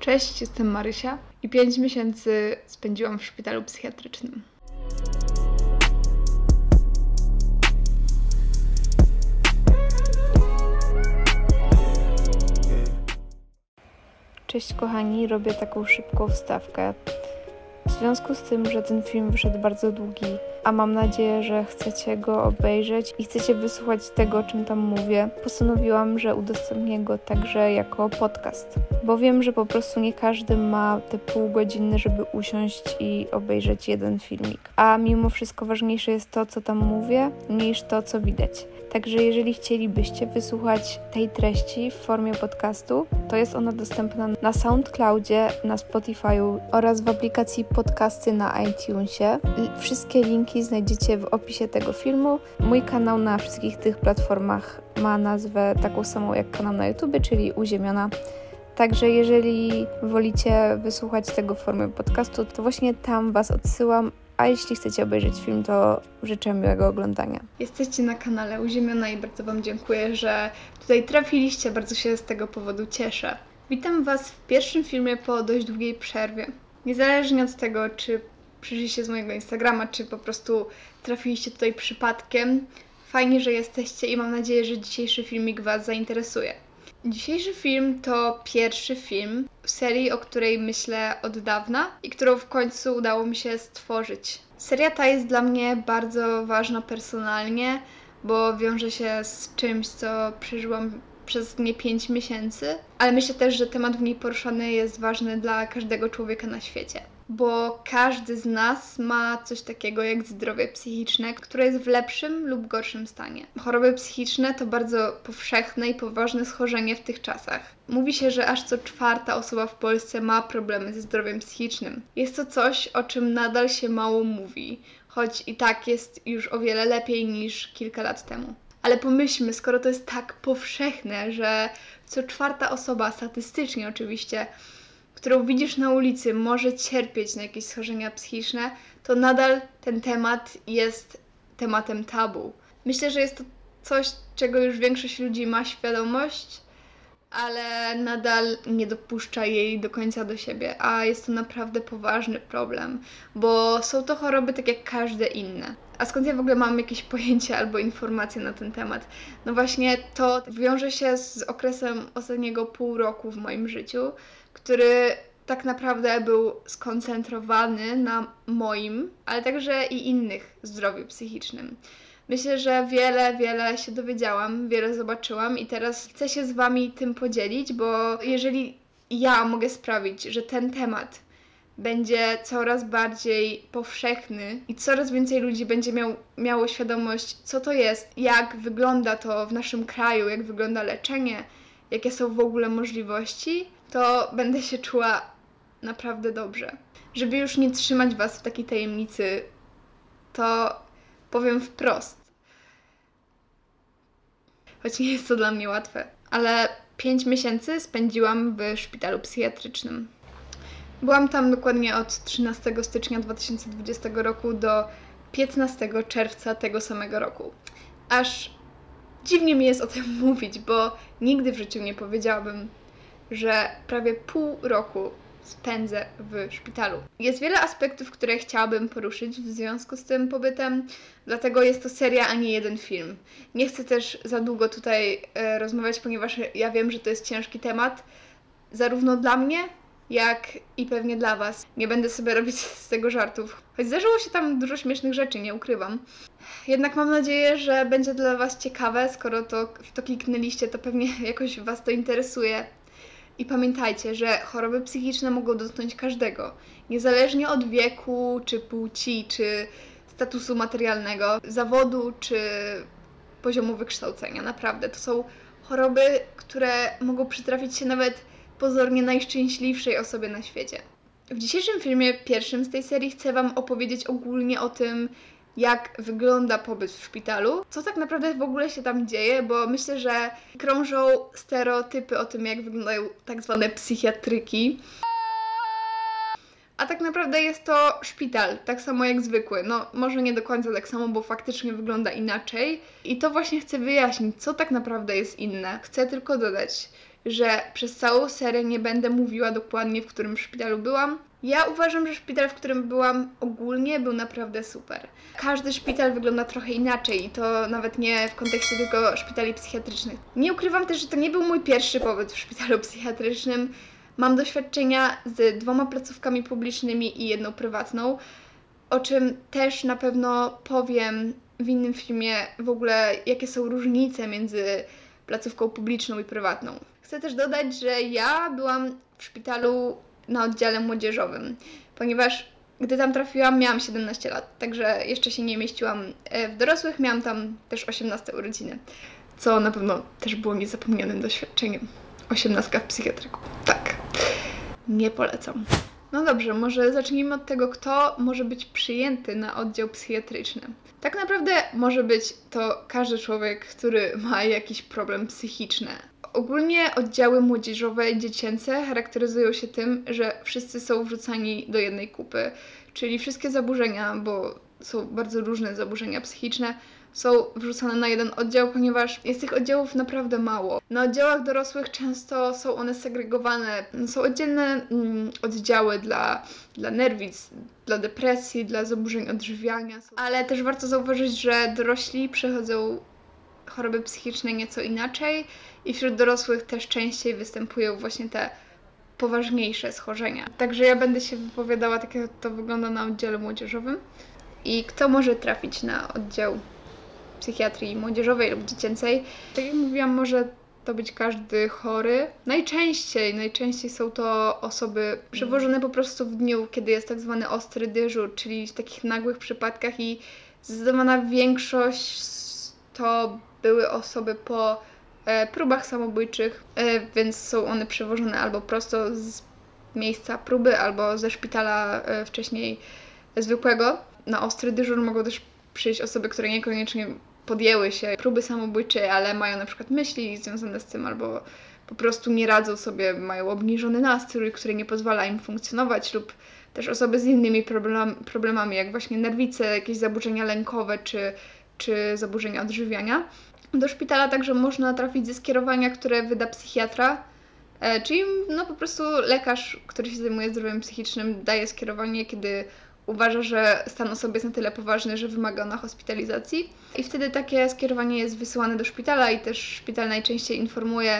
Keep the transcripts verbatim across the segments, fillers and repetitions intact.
Cześć, jestem Marysia i pięć miesięcy spędziłam w szpitalu psychiatrycznym. Cześć kochani, robię taką szybką wstawkę. W związku z tym, że ten film wyszedł bardzo długi, a mam nadzieję, że chcecie go obejrzeć i chcecie wysłuchać tego, o czym tam mówię, postanowiłam, że udostępnię go także jako podcast. Bo wiem, że po prostu nie każdy ma te pół godziny, żeby usiąść i obejrzeć jeden filmik. A mimo wszystko ważniejsze jest to, co tam mówię, niż to, co widać. Także jeżeli chcielibyście wysłuchać tej treści w formie podcastu, to jest ona dostępna na SoundCloudzie, na Spotify'u oraz w aplikacji podcasty na iTunesie. Wszystkie linki znajdziecie w opisie tego filmu. Mój kanał na wszystkich tych platformach ma nazwę taką samą jak kanał na YouTube, czyli Uziemiona. Także jeżeli wolicie wysłuchać tego w formie podcastu, to właśnie tam Was odsyłam. A jeśli chcecie obejrzeć film, to życzę miłego oglądania. Jesteście na kanale Uziemiona i bardzo Wam dziękuję, że tutaj trafiliście. Bardzo się z tego powodu cieszę. Witam Was w pierwszym filmie po dość długiej przerwie. Niezależnie od tego, czy przyszliście z mojego Instagrama, czy po prostu trafiliście tutaj przypadkiem, fajnie, że jesteście i mam nadzieję, że dzisiejszy filmik Was zainteresuje. Dzisiejszy film to pierwszy film w serii, o której myślę od dawna i którą w końcu udało mi się stworzyć. Seria ta jest dla mnie bardzo ważna personalnie, bo wiąże się z czymś, co przeżyłam przez nie pięć miesięcy, ale myślę też, że temat w niej poruszany jest ważny dla każdego człowieka na świecie. Bo każdy z nas ma coś takiego jak zdrowie psychiczne, które jest w lepszym lub gorszym stanie. Choroby psychiczne to bardzo powszechne i poważne schorzenie w tych czasach. Mówi się, że aż co czwarta osoba w Polsce ma problemy ze zdrowiem psychicznym. Jest to coś, o czym nadal się mało mówi, choć i tak jest już o wiele lepiej niż kilka lat temu. Ale pomyślmy, skoro to jest tak powszechne, że co czwarta osoba, statystycznie oczywiście, którą widzisz na ulicy, może cierpieć na jakieś schorzenia psychiczne, to nadal ten temat jest tematem tabu. Myślę, że jest to coś, czego już większość ludzi ma świadomość, ale nadal nie dopuszcza jej do końca do siebie, a jest to naprawdę poważny problem, bo są to choroby tak jak każde inne. A skąd ja w ogóle mam jakieś pojęcie albo informacje na ten temat? No właśnie to wiąże się z okresem ostatniego pół roku w moim życiu, który tak naprawdę był skoncentrowany na moim, ale także i innych zdrowiu psychicznym. Myślę, że wiele, wiele się dowiedziałam, wiele zobaczyłam i teraz chcę się z Wami tym podzielić, bo jeżeli ja mogę sprawić, że ten temat będzie coraz bardziej powszechny i coraz więcej ludzi będzie miał, miało świadomość, co to jest, jak wygląda to w naszym kraju, jak wygląda leczenie, jakie są w ogóle możliwości, to będę się czuła naprawdę dobrze. Żeby już nie trzymać Was w takiej tajemnicy, to powiem wprost. Choć nie jest to dla mnie łatwe. Ale pięć miesięcy spędziłam w szpitalu psychiatrycznym. Byłam tam dokładnie od trzynastego stycznia dwa tysiące dwudziestego roku do piętnastego czerwca tego samego roku. Aż dziwnie mi jest o tym mówić, bo nigdy w życiu nie powiedziałabym, że prawie pół roku spędzę w szpitalu. Jest wiele aspektów, które chciałabym poruszyć w związku z tym pobytem, dlatego jest to seria, a nie jeden film. Nie chcę też za długo tutaj e, rozmawiać, ponieważ ja wiem, że to jest ciężki temat, zarówno dla mnie, jak i pewnie dla Was. Nie będę sobie robić z tego żartów, choć zdarzyło się tam dużo śmiesznych rzeczy, nie ukrywam. Jednak mam nadzieję, że będzie dla Was ciekawe, skoro to w to kliknęliście, to pewnie jakoś Was to interesuje. I pamiętajcie, że choroby psychiczne mogą dotknąć każdego, niezależnie od wieku, czy płci, czy statusu materialnego, zawodu, czy poziomu wykształcenia. Naprawdę, to są choroby, które mogą przytrafić się nawet pozornie najszczęśliwszej osobie na świecie. W dzisiejszym filmie, pierwszym z tej serii, chcę Wam opowiedzieć ogólnie o tym, jak wygląda pobyt w szpitalu, co tak naprawdę w ogóle się tam dzieje, bo myślę, że krążą stereotypy o tym, jak wyglądają tak zwane psychiatryki. A tak naprawdę jest to szpital, tak samo jak zwykły. No, może nie do końca tak samo, bo faktycznie wygląda inaczej. I to właśnie chcę wyjaśnić, co tak naprawdę jest inne. Chcę tylko dodać, że przez całą serię nie będę mówiła dokładnie, w którym szpitalu byłam. Ja uważam, że szpital, w którym byłam ogólnie, był naprawdę super. Każdy szpital wygląda trochę inaczej i to nawet nie w kontekście tylko szpitali psychiatrycznych. Nie ukrywam też, że to nie był mój pierwszy pobyt w szpitalu psychiatrycznym. Mam doświadczenia z dwoma placówkami publicznymi i jedną prywatną, o czym też na pewno powiem w innym filmie w ogóle, jakie są różnice między placówką publiczną i prywatną. Chcę też dodać, że ja byłam w szpitalu na oddziale młodzieżowym, ponieważ gdy tam trafiłam, miałam siedemnaście lat, także jeszcze się nie mieściłam w dorosłych, miałam tam też osiemnaste urodziny, co na pewno też było niezapomnianym doświadczeniem. osiemnastka w psychiatryku. Tak, nie polecam. No dobrze, może zacznijmy od tego, kto może być przyjęty na oddział psychiatryczny. Tak naprawdę może być to każdy człowiek, który ma jakiś problem psychiczny. Ogólnie oddziały młodzieżowe i dziecięce charakteryzują się tym, że wszyscy są wrzucani do jednej kupy, czyli wszystkie zaburzenia, bo są bardzo różne zaburzenia psychiczne, są wrzucane na jeden oddział, ponieważ jest tych oddziałów naprawdę mało. Na oddziałach dorosłych często są one segregowane, są oddzielne mm, oddziały dla, dla nerwic, dla depresji, dla zaburzeń odżywiania, ale też warto zauważyć, że dorośli przechodzą choroby psychiczne nieco inaczej i wśród dorosłych też częściej występują właśnie te poważniejsze schorzenia. Także ja będę się wypowiadała tak, jak to wygląda na oddziale młodzieżowym. I kto może trafić na oddział psychiatrii młodzieżowej lub dziecięcej? Tak jak mówiłam, może to być każdy chory. Najczęściej, najczęściej są to osoby przewożone po prostu w dniu, kiedy jest tak zwany ostry dyżur, czyli w takich nagłych przypadkach i zdecydowana większość to były osoby po e, próbach samobójczych, e, więc są one przewożone albo prosto z miejsca próby, albo ze szpitala e, wcześniej zwykłego. Na ostry dyżur mogą też przyjść osoby, które niekoniecznie podjęły się próby samobójczej, ale mają na przykład myśli związane z tym, albo po prostu nie radzą sobie, mają obniżony nastrój, który nie pozwala im funkcjonować, lub też osoby z innymi problem, problemami, jak właśnie nerwice, jakieś zaburzenia lękowe, czy, czy zaburzenia odżywiania. Do szpitala także można trafić ze skierowania, które wyda psychiatra, e, czyli no po prostu lekarz, który się zajmuje zdrowiem psychicznym, daje skierowanie, kiedy uważa, że stan osoby jest na tyle poważny, że wymaga ona hospitalizacji. I wtedy takie skierowanie jest wysyłane do szpitala i też szpital najczęściej informuje,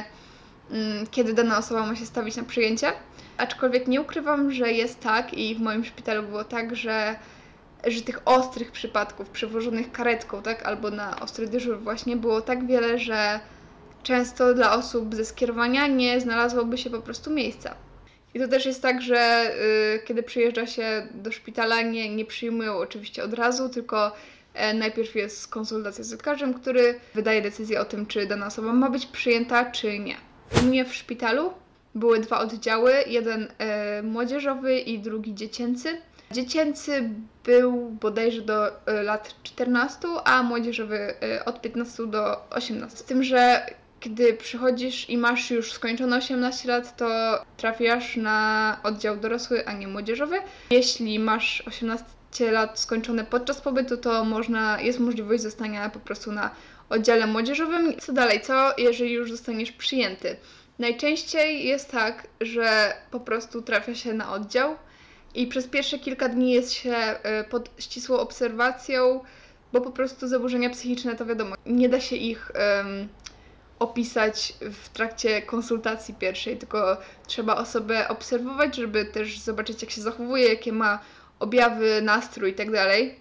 mm, kiedy dana osoba ma się stawić na przyjęcie. Aczkolwiek nie ukrywam, że jest tak i w moim szpitalu było tak, że, że tych ostrych przypadków przewożonych karetką, tak, albo na ostry dyżur właśnie było tak wiele, że często dla osób ze skierowania nie znalazłoby się po prostu miejsca. I to też jest tak, że y, kiedy przyjeżdża się do szpitala, nie, nie przyjmują oczywiście od razu, tylko e, najpierw jest konsultacja z lekarzem, który wydaje decyzję o tym, czy dana osoba ma być przyjęta, czy nie. U mnie w szpitalu były dwa oddziały, jeden e, młodzieżowy i drugi dziecięcy. Dziecięcy był bodajże do e, lat czternastu, a młodzieżowy e, od piętnastu do osiemnastu. Z tym, że gdy przychodzisz i masz już skończone osiemnaście lat, to trafiasz na oddział dorosły, a nie młodzieżowy. Jeśli masz osiemnaście lat skończone podczas pobytu, to można, jest możliwość zostania po prostu na oddziale młodzieżowym. Co dalej? Co jeżeli już zostaniesz przyjęty? Najczęściej jest tak, że po prostu trafia się na oddział i przez pierwsze kilka dni jest się pod ścisłą obserwacją, bo po prostu zaburzenia psychiczne to wiadomo, nie da się ich um, opisać w trakcie konsultacji pierwszej, tylko trzeba osobę obserwować, żeby też zobaczyć, jak się zachowuje, jakie ma objawy, nastrój i tak dalej.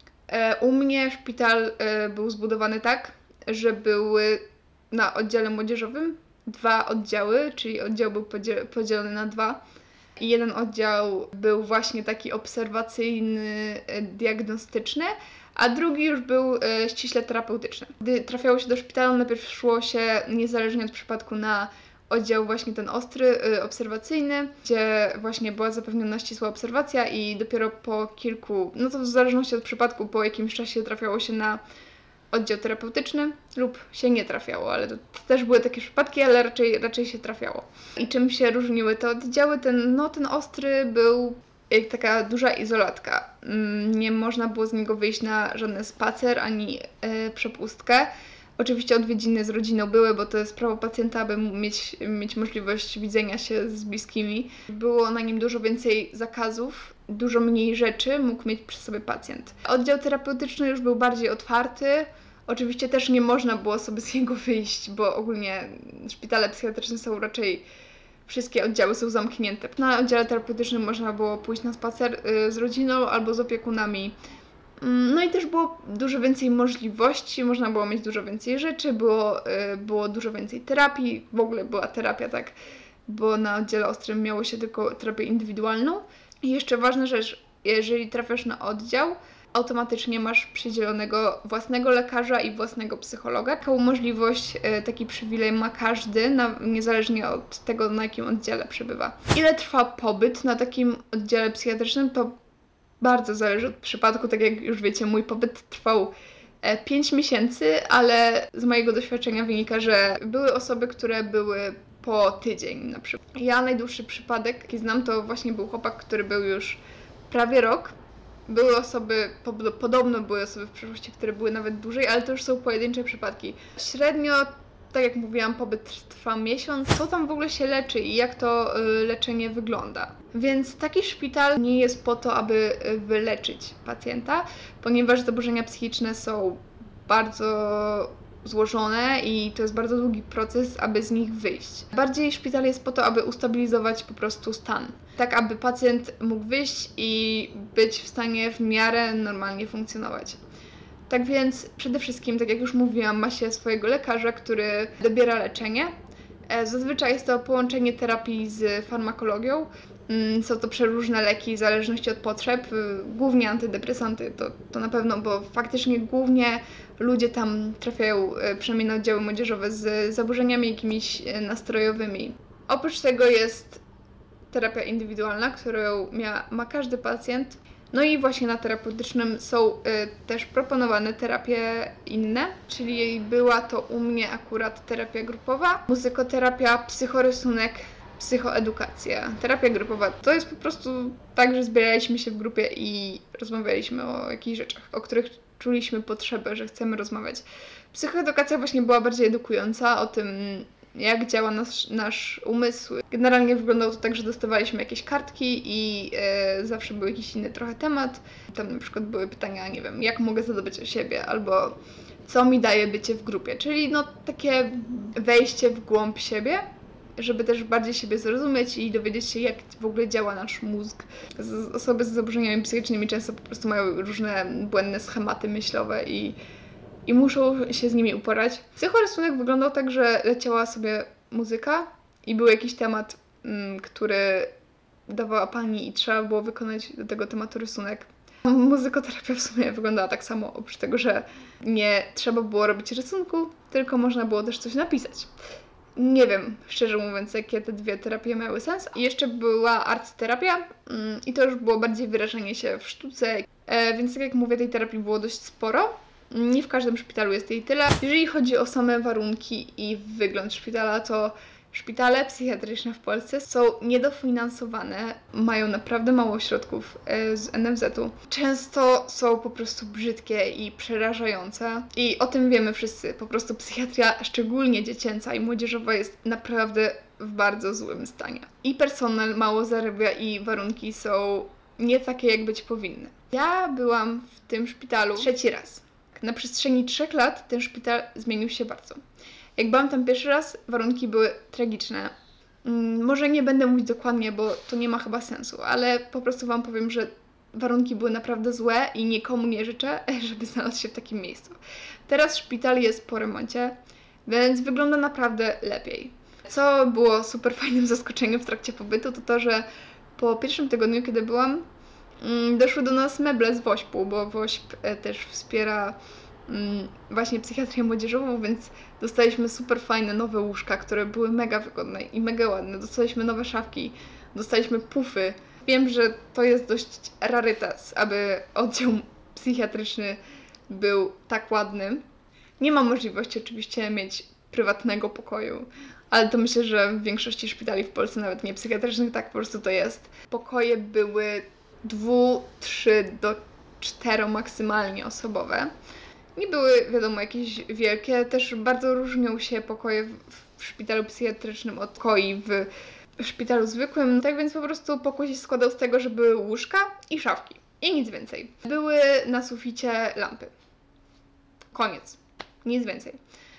U mnie szpital był zbudowany tak, że były na oddziale młodzieżowym dwa oddziały, czyli oddział był podzielony na dwa. I jeden oddział był właśnie taki obserwacyjny, diagnostyczny, a drugi już był e, ściśle terapeutyczny. Gdy trafiało się do szpitala, najpierw szło się niezależnie od przypadku na oddział właśnie ten ostry, e, obserwacyjny, gdzie właśnie była zapewniona ścisła obserwacja i dopiero po kilku, no to w zależności od przypadku, po jakimś czasie trafiało się na oddział terapeutyczny lub się nie trafiało, ale to, to też były takie przypadki, ale raczej, raczej się trafiało. I czym się różniły te oddziały? Ten, no, ten ostry był jak taka duża izolatka. Nie można było z niego wyjść na żaden spacer ani e, przepustkę, Oczywiście odwiedziny z rodziną były, bo to jest prawo pacjenta, aby mieć, mieć możliwość widzenia się z bliskimi. Było na nim dużo więcej zakazów, dużo mniej rzeczy mógł mieć przy sobie pacjent. Oddział terapeutyczny już był bardziej otwarty. Oczywiście też nie można było sobie z niego wyjść, bo ogólnie szpitale psychiatryczne są raczej, wszystkie oddziały są zamknięte. Na oddziale terapeutycznym można było pójść na spacer z rodziną albo z opiekunami. No i też było dużo więcej możliwości, można było mieć dużo więcej rzeczy, było, było dużo więcej terapii, w ogóle była terapia, tak, bo na oddziale ostrym miało się tylko terapię indywidualną. I jeszcze ważna rzecz, jeżeli trafiasz na oddział, automatycznie masz przydzielonego własnego lekarza i własnego psychologa. Taką możliwość, taki przywilej ma każdy, na, niezależnie od tego, na jakim oddziale przebywa. Ile trwa pobyt na takim oddziale psychiatrycznym, to bardzo zależy od przypadku. Tak jak już wiecie, mój pobyt trwał pięć miesięcy, ale z mojego doświadczenia wynika, że były osoby, które były po tydzień na przykład. Ja najdłuższy przypadek, jaki znam, to właśnie był chłopak, który był już prawie rok. Były osoby, podobno były osoby w przeszłości, które były nawet dłużej, ale to już są pojedyncze przypadki. Średnio, tak jak mówiłam, pobyt trwa miesiąc. Co tam w ogóle się leczy i jak to y, leczenie wygląda? Więc taki szpital nie jest po to, aby wyleczyć pacjenta, ponieważ zaburzenia psychiczne są bardzo złożone i to jest bardzo długi proces, aby z nich wyjść. Bardziej szpital jest po to, aby ustabilizować po prostu stan. Tak, aby pacjent mógł wyjść i być w stanie w miarę normalnie funkcjonować. Tak więc przede wszystkim, tak jak już mówiłam, ma się swojego lekarza, który dobiera leczenie. Zazwyczaj jest to połączenie terapii z farmakologią. Są to przeróżne leki w zależności od potrzeb, głównie antydepresanty, to, to na pewno, bo faktycznie głównie ludzie tam trafiają, przynajmniej na oddziały młodzieżowe, z zaburzeniami jakimiś nastrojowymi. Oprócz tego jest terapia indywidualna, którą ma, ma każdy pacjent. No i właśnie na terapeutycznym są y, też proponowane terapie inne, czyli była to u mnie akurat terapia grupowa, muzykoterapia, psychorysunek, psychoedukacja. Terapia grupowa to jest po prostu tak, że zbieraliśmy się w grupie i rozmawialiśmy o jakichś rzeczach, o których czuliśmy potrzebę, że chcemy rozmawiać. Psychoedukacja właśnie była bardziej edukująca o tym, jak działa nasz, nasz umysł. Generalnie wyglądało to tak, że dostawaliśmy jakieś kartki i e, zawsze był jakiś inny trochę temat. Tam na przykład były pytania, nie wiem, jak mogę zadbać o siebie, albo co mi daje bycie w grupie. Czyli no takie wejście w głąb siebie, żeby też bardziej siebie zrozumieć i dowiedzieć się, jak w ogóle działa nasz mózg. Osoby z zaburzeniami psychicznymi często po prostu mają różne błędne schematy myślowe i i muszą się z nimi uporać. Psychorysunek wyglądał tak, że leciała sobie muzyka i był jakiś temat, m, który dawała pani i trzeba było wykonać do tego tematu rysunek. Muzykoterapia w sumie wyglądała tak samo, oprócz tego, że nie trzeba było robić rysunku, tylko można było też coś napisać. Nie wiem, szczerze mówiąc, jakie te dwie terapie miały sens. I jeszcze była artterapia mm, i to już było bardziej wyrażenie się w sztuce, e, więc tak jak mówię, tej terapii było dość sporo. Nie w każdym szpitalu jest jej tyle. Jeżeli chodzi o same warunki i wygląd szpitala, to szpitale psychiatryczne w Polsce są niedofinansowane, mają naprawdę mało środków z en ef zetu. Często są po prostu brzydkie i przerażające i o tym wiemy wszyscy. Po prostu psychiatria, szczególnie dziecięca i młodzieżowa, jest naprawdę w bardzo złym stanie. I personel mało zarabia i warunki są nie takie, jak być powinny. Ja byłam w tym szpitalu trzeci raz. Na przestrzeni trzech lat ten szpital zmienił się bardzo. Jak byłam tam pierwszy raz, warunki były tragiczne. Hmm, może nie będę mówić dokładnie, bo to nie ma chyba sensu, ale po prostu wam powiem, że warunki były naprawdę złe i nikomu nie życzę, żeby znalazł się w takim miejscu. Teraz szpital jest po remoncie, więc wygląda naprawdę lepiej. Co było super fajnym zaskoczeniem w trakcie pobytu, to to, że po pierwszym tygodniu, kiedy byłam, doszły do nas meble z WOŚP-u, bo WOŚP też wspiera właśnie psychiatrię młodzieżową, więc dostaliśmy super fajne nowe łóżka, które były mega wygodne i mega ładne. Dostaliśmy nowe szafki, dostaliśmy pufy. Wiem, że to jest dość rarytas, aby oddział psychiatryczny był tak ładny. Nie ma możliwości oczywiście mieć prywatnego pokoju, ale to myślę, że w większości szpitali w Polsce, nawet nie psychiatrycznych, tak po prostu to jest. Pokoje były dwu, trzy do cztero maksymalnie osobowe. Nie były, wiadomo, jakieś wielkie, też bardzo różnią się pokoje w, w szpitalu psychiatrycznym od pokoi w, w szpitalu zwykłym. Tak więc po prostu pokój się składał z tego, że były łóżka i szafki. I nic więcej. Były na suficie lampy. Koniec. Nic więcej.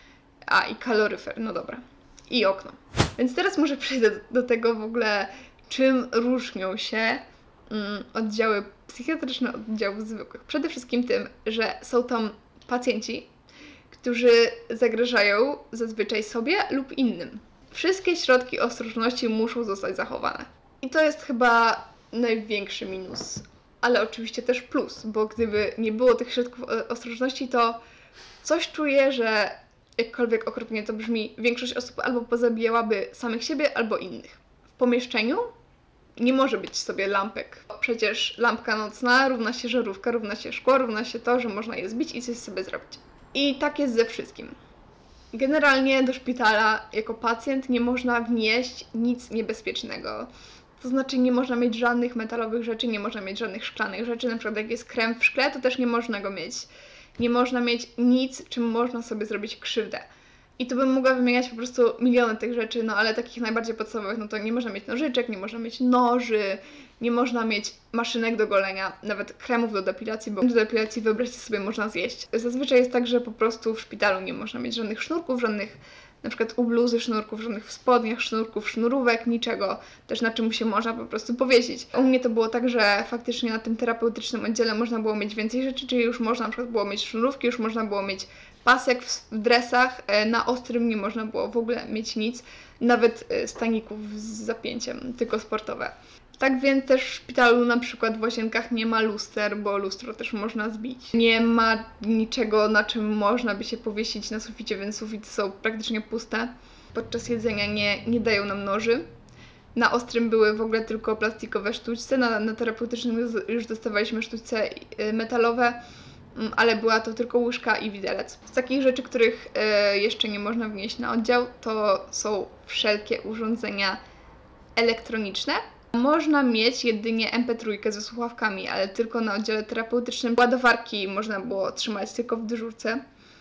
A, i kaloryfer, no dobra. I okno. Więc teraz może przejdę do tego w ogóle, czym różnią się mm, oddziały psychiatryczne od oddziałów zwykłych. Przede wszystkim tym, że są tam pacjenci, którzy zagrażają zazwyczaj sobie lub innym. Wszystkie środki ostrożności muszą zostać zachowane. I to jest chyba największy minus, ale oczywiście też plus, bo gdyby nie było tych środków ostrożności, to coś czuję, że jakkolwiek okropnie to brzmi, większość osób albo pozabijałaby samych siebie, albo innych. W pomieszczeniu nie może być sobie lampek. Przecież lampka nocna równa się żarówka, równa się szkło, równa się to, że można je zbić i coś sobie zrobić. I tak jest ze wszystkim. Generalnie do szpitala jako pacjent nie można wnieść nic niebezpiecznego. To znaczy nie można mieć żadnych metalowych rzeczy, nie można mieć żadnych szklanych rzeczy, na przykład jak jest krem w szkle, to też nie można go mieć. Nie można mieć nic, czym można sobie zrobić krzywdę. I tu bym mogła wymieniać po prostu miliony tych rzeczy, no ale takich najbardziej podstawowych, no to nie można mieć nożyczek, nie można mieć noży, nie można mieć maszynek do golenia, nawet kremów do depilacji, bo do depilacji, wyobraźcie sobie, można zjeść. Zazwyczaj jest tak, że po prostu w szpitalu nie można mieć żadnych sznurków, żadnych na przykład u bluzy sznurków, żadnych w spodniach sznurków, sznurówek, niczego, też na czym się można po prostu powiesić. U mnie to było tak, że faktycznie na tym terapeutycznym oddziale można było mieć więcej rzeczy, czyli już można na przykład było mieć sznurówki, już można było mieć pasek w dresach, na ostrym nie można było w ogóle mieć nic, nawet staników z zapięciem, tylko sportowe. Tak więc też w szpitalu na przykład w łazienkach nie ma luster, bo lustro też można zbić. Nie ma niczego, na czym można by się powiesić na suficie, więc sufity są praktycznie puste. Podczas jedzenia nie, nie dają nam noży. Na ostrym były w ogóle tylko plastikowe sztućce, na, na terapeutycznym już dostawaliśmy sztućce metalowe, ale była to tylko łyżka i widelec. Z takich rzeczy, których y, jeszcze nie można wnieść na oddział, to są wszelkie urządzenia elektroniczne. Można mieć jedynie em pe trzy ze słuchawkami, ale tylko na oddziale terapeutycznym. Ładowarki można było trzymać tylko w dyżurce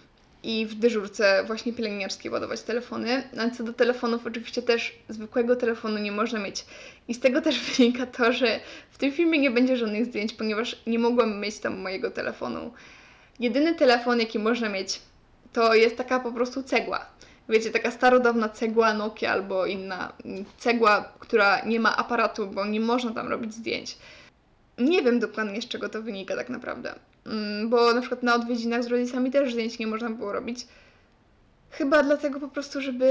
i w dyżurce właśnie pielęgniarskiej ładować telefony. A co do telefonów, oczywiście też zwykłego telefonu nie można mieć. I z tego też wynika to, że w tym filmie nie będzie żadnych zdjęć, ponieważ nie mogłam mieć tam mojego telefonu. Jedyny telefon, jaki można mieć, to jest taka po prostu cegła. Wiecie, taka starodawna cegła Nokia albo inna cegła, która nie ma aparatu, bo nie można tam robić zdjęć. Nie wiem dokładnie, z czego to wynika tak naprawdę. Bo na przykład na odwiedzinach z rodzicami też zdjęć nie można było robić. Chyba dlatego po prostu, żeby...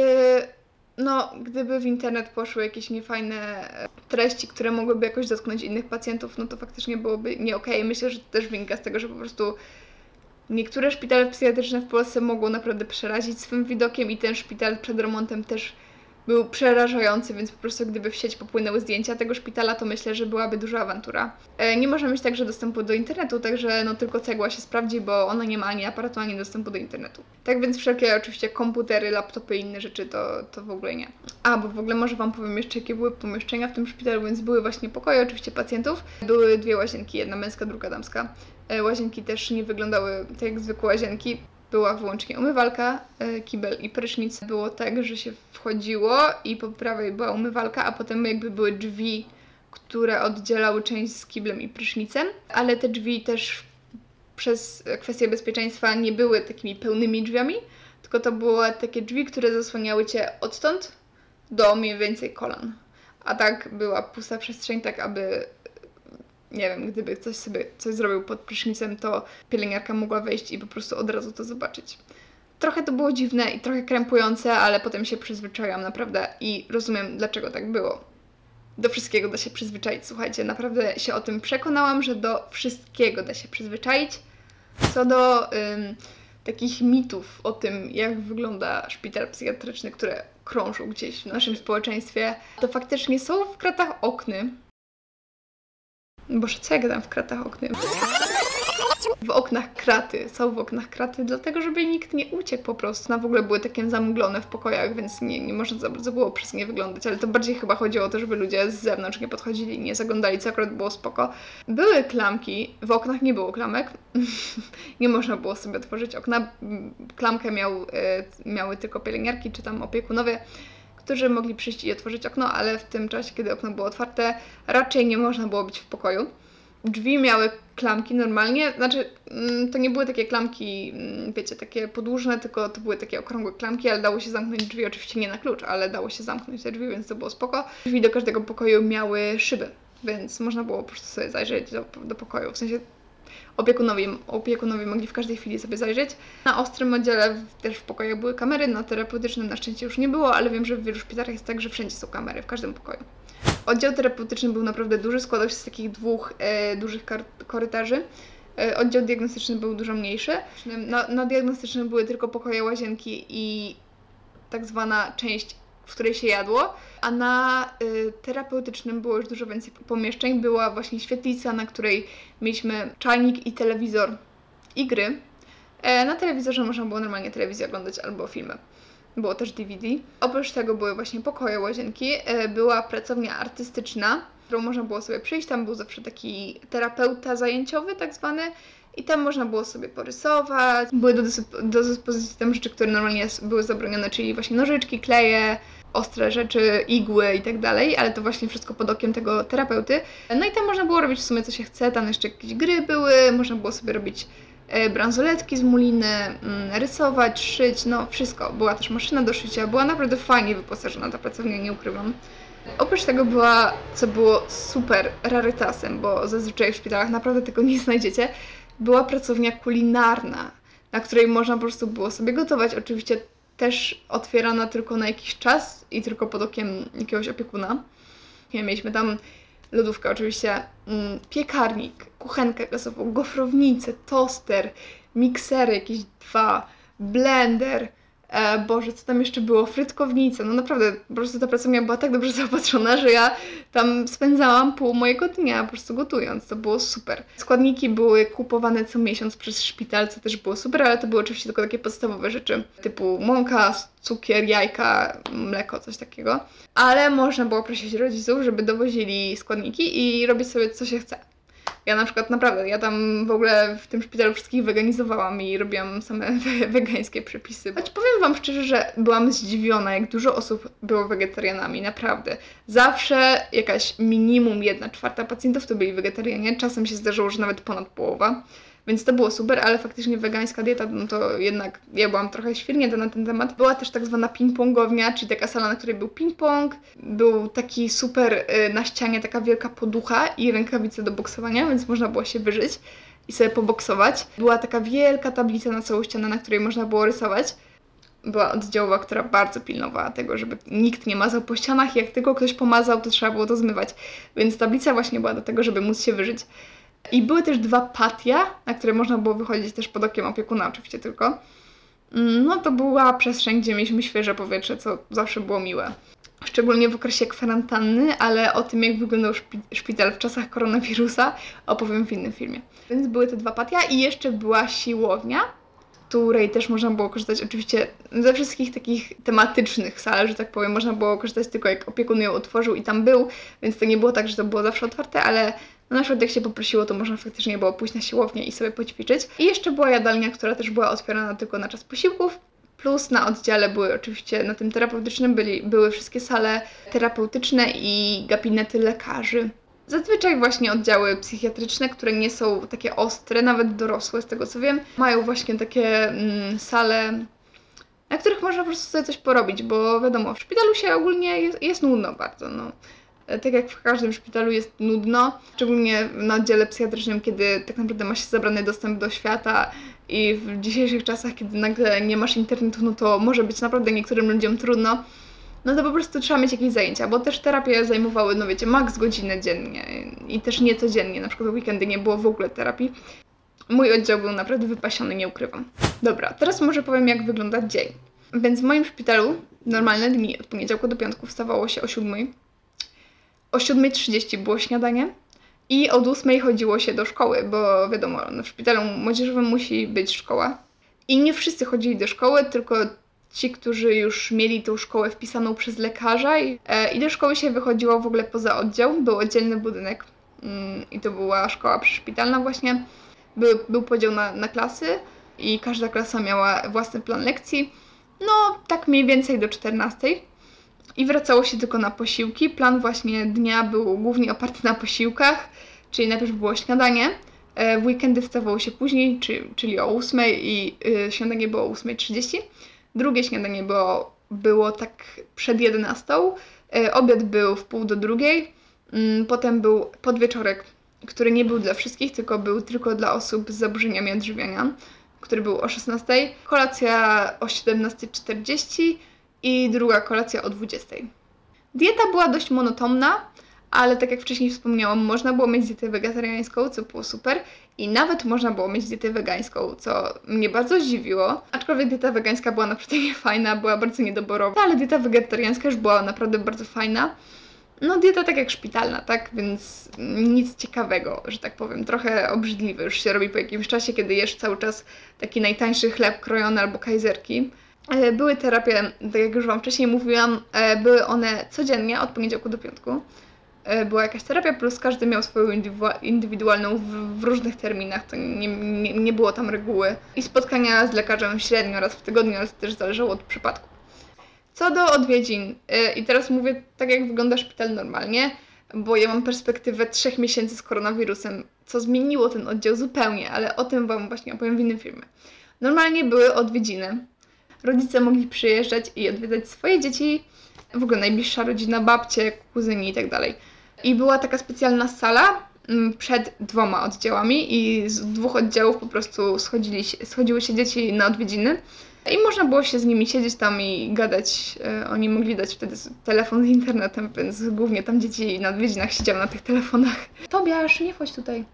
No, gdyby w internet poszły jakieś niefajne treści, które mogłyby jakoś dotknąć innych pacjentów, no to faktycznie byłoby nie okej. Myślę, że to też wynika z tego, że po prostu niektóre szpitale psychiatryczne w Polsce mogą naprawdę przerazić swym widokiem i ten szpital przed remontem też był przerażający, więc po prostu gdyby w sieć popłynęły zdjęcia tego szpitala, to myślę, że byłaby duża awantura. E, nie można mieć także dostępu do internetu, także no tylko cegła się sprawdzi, bo ona nie ma ani aparatu, ani dostępu do internetu. Tak więc wszelkie oczywiście komputery, laptopy i inne rzeczy to, to w ogóle nie. A, bo w ogóle może Wam powiem jeszcze, jakie były pomieszczenia w tym szpitalu, więc były właśnie pokoje oczywiście pacjentów. Były dwie łazienki, jedna męska, druga damska. E, łazienki też nie wyglądały tak jak zwykłe łazienki. Była wyłącznie umywalka, kibel i prysznic. Było tak, że się wchodziło i po prawej była umywalka, a potem jakby były drzwi, które oddzielały część z kiblem i prysznicem, ale te drzwi też przez kwestię bezpieczeństwa nie były takimi pełnymi drzwiami, tylko to były takie drzwi, które zasłaniały Cię odtąd do mniej więcej kolan. A tak była pusta przestrzeń, tak aby... Nie wiem, gdyby ktoś sobie coś zrobił pod prysznicem, to pielęgniarka mogła wejść i po prostu od razu to zobaczyć. Trochę to było dziwne i trochę krępujące, ale potem się przyzwyczaiłam naprawdę i rozumiem, dlaczego tak było. Do wszystkiego da się przyzwyczaić, słuchajcie, naprawdę się o tym przekonałam, że do wszystkiego da się przyzwyczaić. Co do ym, takich mitów o tym, jak wygląda szpital psychiatryczny, które krążą gdzieś w naszym społeczeństwie, to faktycznie są w kratach okny. Boże, co ja gadam w kratach okny? w oknach kraty. Są w oknach kraty, dlatego żeby nikt nie uciekł po prostu. One w ogóle były takie zamglone w pokojach, więc nie, nie można za bardzo było przez nie wyglądać, ale to bardziej chyba chodziło o to, żeby ludzie z zewnątrz nie podchodzili i nie zaglądali, co akurat było spoko. Były klamki, w oknach nie było klamek. Nie można było sobie otworzyć okna. Klamkę miał, miały tylko pielęgniarki czy tam opiekunowie, którzy mogli przyjść i otworzyć okno, ale w tym czasie, kiedy okno było otwarte, raczej nie można było być w pokoju. Drzwi miały klamki normalnie, znaczy to nie były takie klamki, wiecie, takie podłużne, tylko to były takie okrągłe klamki, ale dało się zamknąć drzwi, oczywiście nie na klucz, ale dało się zamknąć te drzwi, więc to było spoko. Drzwi do każdego pokoju miały szyby, więc można było po prostu sobie zajrzeć do, do pokoju, w sensie opiekunowie, opiekunowie mogli w każdej chwili sobie zajrzeć. Na ostrym oddziale też w pokojach były kamery, na terapeutycznym na szczęście już nie było, ale wiem, że w wielu szpitalach jest tak, że wszędzie są kamery, w każdym pokoju. Oddział terapeutyczny był naprawdę duży, składał się z takich dwóch e, dużych korytarzy. E, oddział diagnostyczny był dużo mniejszy. Na, na diagnostycznym były tylko pokoje, łazienki i tak zwana część, w której się jadło, a na y, terapeutycznym było już dużo więcej pomieszczeń. Była właśnie świetlica, na której mieliśmy czajnik i telewizor i gry. E, na telewizorze można było normalnie telewizję oglądać albo filmy. Było też D V D. Oprócz tego były właśnie pokoje, łazienki. E, była pracownia artystyczna, którą można było sobie przyjść. Tam był zawsze taki terapeuta zajęciowy tak zwany. I tam można było sobie porysować. Były do, dysp- do dyspozycji tam rzeczy, które normalnie były zabronione, czyli właśnie nożyczki, kleje, ostre rzeczy, igły i tak dalej, ale to właśnie wszystko pod okiem tego terapeuty. No i tam można było robić w sumie co się chce, tam jeszcze jakieś gry były, można było sobie robić e, bransoletki z muliny, mm, rysować, szyć, no wszystko. Była też maszyna do szycia, była naprawdę fajnie wyposażona ta pracownia, nie ukrywam. Oprócz tego była, co było super rarytasem, bo zazwyczaj w szpitalach naprawdę tego nie znajdziecie, była pracownia kulinarna, na której można po prostu było sobie gotować. Oczywiście też otwierana tylko na jakiś czas i tylko pod okiem jakiegoś opiekuna. Mieliśmy tam lodówkę oczywiście, mm, piekarnik, kuchenkę gazową, gofrownicę, toster, miksery jakieś dwa, blender, e, Boże, co tam jeszcze było, frytkownica, no naprawdę, po prostu ta pracownia była tak dobrze zaopatrzona, że ja tam spędzałam pół mojego dnia po prostu gotując, to było super. Składniki były kupowane co miesiąc przez szpital, co też było super, ale to były oczywiście tylko takie podstawowe rzeczy, typu mąka, cukier, jajka, mleko, coś takiego. Ale można było prosić rodziców, żeby dowozili składniki i robić sobie co się chce. Ja na przykład naprawdę, ja tam w ogóle w tym szpitalu wszystkich weganizowałam i robiłam same wegańskie przepisy. Choć powiem Wam szczerze, że byłam zdziwiona, jak dużo osób było wegetarianami, naprawdę. Zawsze jakaś minimum jedna czwarta pacjentów to byli wegetarianie, czasem się zdarzyło, że nawet ponad połowa. Więc to było super, ale faktycznie wegańska dieta, no to jednak ja byłam trochę świrnięta na ten temat. Była też tak zwana ping-pongownia, czyli taka sala, na której był ping-pong. Był taki super y, na ścianie taka wielka poducha i rękawice do boksowania, więc można było się wyżyć i sobie poboksować. Była taka wielka tablica na całą ścianę, na której można było rysować. Była oddziałowa, która bardzo pilnowała tego, żeby nikt nie mazał po ścianach. Jak tylko ktoś pomazał, to trzeba było to zmywać. Więc tablica właśnie była do tego, żeby móc się wyżyć. I były też dwa patia, na które można było wychodzić też pod okiem opiekuna oczywiście tylko. No to była przestrzeń, gdzie mieliśmy świeże powietrze, co zawsze było miłe. Szczególnie w okresie kwarantanny, ale o tym, jak wyglądał szpi- szpital w czasach koronawirusa, opowiem w innym filmie. Więc były te dwa patia i jeszcze była siłownia, w której też można było korzystać oczywiście ze wszystkich takich tematycznych sal, że tak powiem. Można było korzystać tylko jak opiekun ją otworzył i tam był, więc to nie było tak, że to było zawsze otwarte, ale no na przykład jak się poprosiło, to można faktycznie było pójść na siłownię i sobie poćwiczyć. I jeszcze była jadalnia, która też była otwierana tylko na czas posiłków. Plus na oddziale były oczywiście, na tym terapeutycznym byli, były wszystkie sale terapeutyczne i gabinety lekarzy. Zazwyczaj właśnie oddziały psychiatryczne, które nie są takie ostre, nawet dorosłe z tego co wiem, mają właśnie takie mm, sale, na których można po prostu sobie coś porobić, bo wiadomo, w szpitalu się ogólnie jest, jest nudno bardzo, no. Tak jak w każdym szpitalu jest nudno, szczególnie na oddziale psychiatrycznym, kiedy tak naprawdę ma się zabrany dostęp do świata i w dzisiejszych czasach, kiedy nagle nie masz internetu, no to może być naprawdę niektórym ludziom trudno, no to po prostu trzeba mieć jakieś zajęcia, bo też terapie zajmowały, no wiecie, maks godzinę dziennie i też nie codziennie, na przykład w weekendy nie było w ogóle terapii. Mój oddział był naprawdę wypasiony, nie ukrywam. Dobra, teraz może powiem, jak wygląda dzień. Więc w moim szpitalu normalne dni od poniedziałku do piątku wstawało się o siódmej. O siódma trzydzieści było śniadanie I od ósmej chodziło się do szkoły, bo wiadomo, no w szpitalu młodzieżowym musi być szkoła. I nie wszyscy chodzili do szkoły, tylko ci, którzy już mieli tą szkołę wpisaną przez lekarza. I, e, i do szkoły się wychodziło w ogóle poza oddział, był oddzielny budynek mm, i to była szkoła przyszpitalna właśnie. Był, był podział na, na klasy i każda klasa miała własny plan lekcji. No, tak mniej więcej do czternastej. I wracało się tylko na posiłki. Plan właśnie dnia był głównie oparty na posiłkach, czyli najpierw było śniadanie. W weekendy wstawało się później, czyli o ósmej i śniadanie było o ósmej trzydzieści. Drugie śniadanie było, było tak przed jedenastą. Obiad był w pół do drugiej. Potem był podwieczorek, który nie był dla wszystkich, tylko był tylko dla osób z zaburzeniami odżywiania, który był o szesnastej. Kolacja o siedemnasta czterdzieści i druga kolacja o dwudziestej. Dieta była dość monotonna, ale tak jak wcześniej wspomniałam, można było mieć dietę wegetariańską, co było super, i nawet można było mieć dietę wegańską, co mnie bardzo zdziwiło. Aczkolwiek dieta wegańska była naprawdę niefajna, była bardzo niedoborowa, ale dieta wegetariańska już była naprawdę bardzo fajna. No dieta tak jak szpitalna, tak? Więc nic ciekawego, że tak powiem. Trochę obrzydliwe już się robi po jakimś czasie, kiedy jesz cały czas taki najtańszy chleb krojony albo kajzerki. Były terapie, tak jak już Wam wcześniej mówiłam, były one codziennie, od poniedziałku do piątku. Była jakaś terapia, plus każdy miał swoją indywidualną w, w różnych terminach, to nie, nie, nie było tam reguły. I spotkania z lekarzem średnio raz w tygodniu, ale to też zależało od przypadku. Co do odwiedzin, i teraz mówię tak, jak wygląda szpital normalnie, bo ja mam perspektywę trzech miesięcy z koronawirusem, co zmieniło ten oddział zupełnie, ale o tym Wam właśnie opowiem w innym filmie. Normalnie były odwiedziny. Rodzice mogli przyjeżdżać i odwiedzać swoje dzieci, w ogóle najbliższa rodzina, babcie, kuzyni i tak dalej. I była taka specjalna sala przed dwoma oddziałami i z dwóch oddziałów po prostu schodzili się, schodziły się dzieci na odwiedziny i można było się z nimi siedzieć tam i gadać. Oni mogli dać wtedy telefon z internetem, więc głównie tam dzieci na odwiedzinach siedziały na tych telefonach. Tobiasz, nie wchodź tutaj.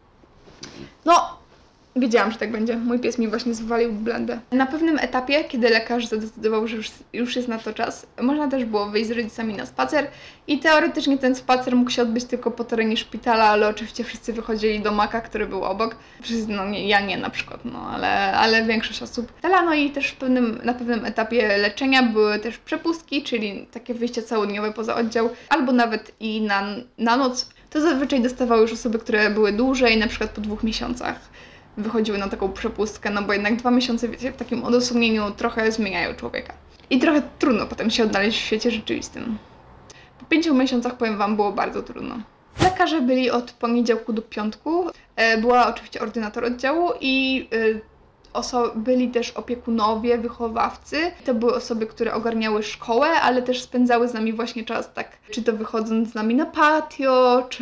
No, wiedziałam, że tak będzie. Mój pies mi właśnie zwalił w blendę. Na pewnym etapie, kiedy lekarz zadecydował, że już, już jest na to czas, można też było wyjść z rodzicami na spacer i teoretycznie ten spacer mógł się odbyć tylko po terenie szpitala, ale oczywiście wszyscy wychodzili do maka, który był obok. No nie, ja nie na przykład, no ale, ale większość osób. No i też w pewnym, na pewnym etapie leczenia były też przepustki, czyli takie wyjście całodniowe poza oddział, albo nawet i na, na noc. To zazwyczaj dostawały już osoby, które były dłużej, na przykład po dwóch miesiącach. Wychodziły na taką przepustkę, no bo jednak dwa miesiące, wiecie, w takim odosobnieniu trochę zmieniają człowieka. I trochę trudno potem się odnaleźć w świecie rzeczywistym. Po pięciu miesiącach, powiem Wam, było bardzo trudno. Lekarze byli od poniedziałku do piątku. Była oczywiście ordynator oddziału i oso- byli też opiekunowie, wychowawcy. To były osoby, które ogarniały szkołę, ale też spędzały z nami właśnie czas, tak, czy to wychodząc z nami na patio, czy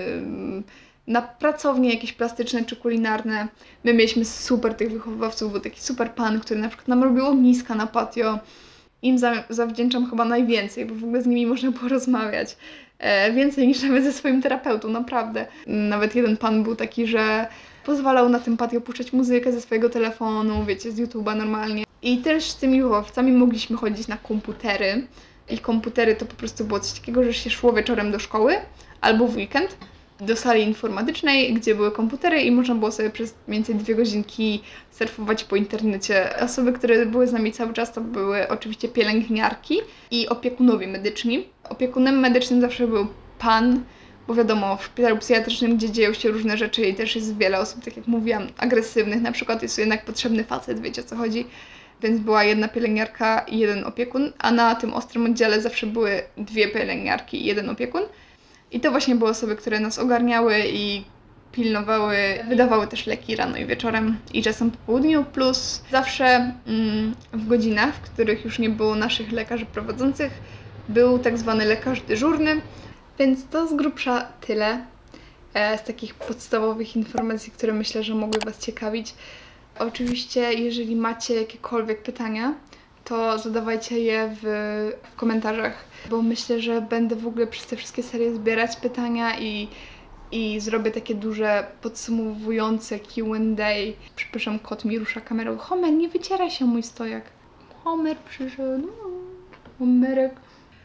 na pracownie jakieś plastyczne czy kulinarne. My mieliśmy super tych wychowawców, był taki super pan, który na przykład nam robił ogniska na patio. Im za, zawdzięczam chyba najwięcej, bo w ogóle z nimi można było rozmawiać. E, więcej niż nawet ze swoim terapeutą, naprawdę. Nawet jeden pan był taki, że pozwalał na tym patio puszczać muzykę ze swojego telefonu, wiecie, z YouTube'a normalnie. I też z tymi wychowawcami mogliśmy chodzić na komputery. I komputery to po prostu było coś takiego, że się szło wieczorem do szkoły albo w weekend do sali informatycznej, gdzie były komputery i można było sobie przez mniej więcej dwie godzinki surfować po internecie. Osoby, które były z nami cały czas, to były oczywiście pielęgniarki i opiekunowie medyczni. Opiekunem medycznym zawsze był pan, bo wiadomo, w szpitalu psychiatrycznym, gdzie dzieją się różne rzeczy i też jest wiele osób, tak jak mówiłam, agresywnych, na przykład jest jednak potrzebny facet, wiecie o co chodzi. Więc była jedna pielęgniarka i jeden opiekun, a na tym ostrym oddziale zawsze były dwie pielęgniarki i jeden opiekun. I to właśnie były osoby, które nas ogarniały i pilnowały, wydawały też leki rano i wieczorem i czasem po południu, plus zawsze mm, w godzinach, w których już nie było naszych lekarzy prowadzących, był tak zwany lekarz dyżurny. Więc to z grubsza tyle e, z takich podstawowych informacji, które myślę, że mogły Was ciekawić. Oczywiście, jeżeli macie jakiekolwiek pytania, to zadawajcie je w, w komentarzach, bo myślę, że będę w ogóle przez te wszystkie serie zbierać pytania i, i zrobię takie duże, podsumowujące Q and A. Przepraszam, kot mi rusza kamerą. Homer, nie wycieraj się, mój stojak. Homer przyszedł. Homerek.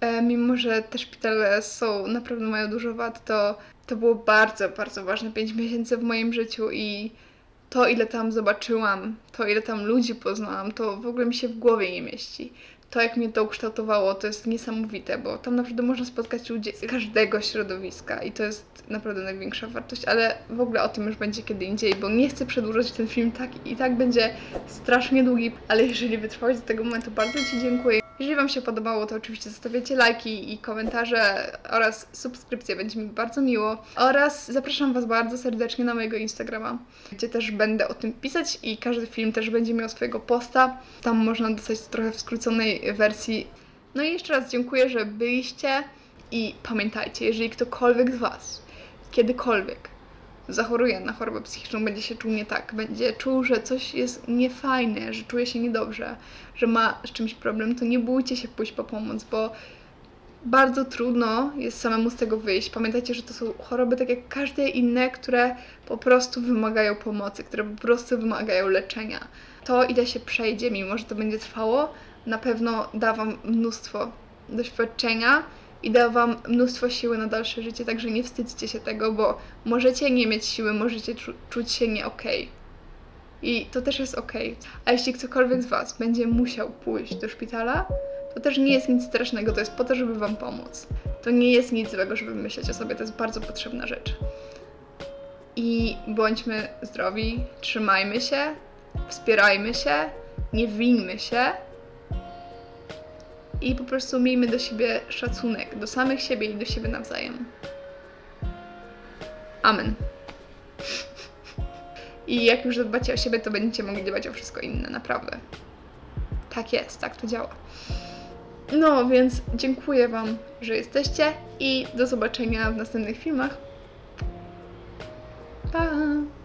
E, mimo, że te szpitale są, naprawdę mają dużo wad, to to było bardzo, bardzo ważne pięć miesięcy w moim życiu i to, ile tam zobaczyłam, to, ile tam ludzi poznałam, to w ogóle mi się w głowie nie mieści. To, jak mnie to ukształtowało, to jest niesamowite, bo tam naprawdę można spotkać ludzi z każdego środowiska i to jest naprawdę największa wartość, ale w ogóle o tym już będzie kiedy indziej, bo nie chcę przedłużać ten film, tak i tak będzie strasznie długi, ale jeżeli wytrwałeś do tego momentu, bardzo Ci dziękuję. Jeżeli Wam się podobało, to oczywiście zostawiacie lajki i komentarze oraz subskrypcje, będzie mi bardzo miło. Oraz zapraszam Was bardzo serdecznie na mojego Instagrama, gdzie też będę o tym pisać i każdy film też będzie miał swojego posta. Tam można dostać trochę w skróconej wersji. No i jeszcze raz dziękuję, że byliście i pamiętajcie, jeżeli ktokolwiek z Was kiedykolwiek zachoruje na chorobę psychiczną, będzie się czuł nie tak, będzie czuł, że coś jest niefajne, że czuje się niedobrze, że ma z czymś problem, to nie bójcie się pójść po pomoc, bo bardzo trudno jest samemu z tego wyjść. Pamiętajcie, że to są choroby tak jak każde inne, które po prostu wymagają pomocy, które po prostu wymagają leczenia. To, ile się przejdzie, mimo że to będzie trwało, na pewno da Wam mnóstwo doświadczenia i da Wam mnóstwo siły na dalsze życie, także nie wstydźcie się tego, bo możecie nie mieć siły, możecie czu czuć się nie okej. I to też jest okej. A jeśli ktokolwiek z Was będzie musiał pójść do szpitala, to też nie jest nic strasznego, to jest po to, żeby Wam pomóc. To nie jest nic złego, żeby myśleć o sobie, to jest bardzo potrzebna rzecz. I bądźmy zdrowi, trzymajmy się, wspierajmy się, nie wińmy się. I po prostu miejmy do siebie szacunek, do samych siebie i do siebie nawzajem. Amen. I jak już dbacie o siebie, to będziecie mogli dbać o wszystko inne, naprawdę. Tak jest, tak to działa. No, więc dziękuję Wam, że jesteście i do zobaczenia w następnych filmach. Pa!